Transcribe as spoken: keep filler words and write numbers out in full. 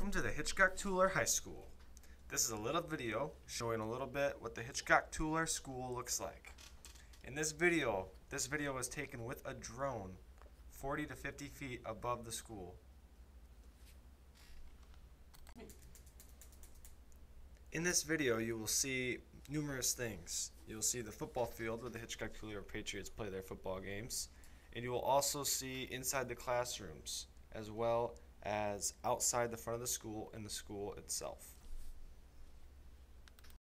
Welcome to the Hitchcock-Tulare High School. This is a little video showing a little bit what the Hitchcock-Tulare School looks like. In this video, this video was taken with a drone forty to fifty feet above the school. In this video, you will see numerous things. You will see the football field where the Hitchcock-Tulare Patriots play their football games, and you will also see inside the classrooms, as well as outside the front of the school and the school itself.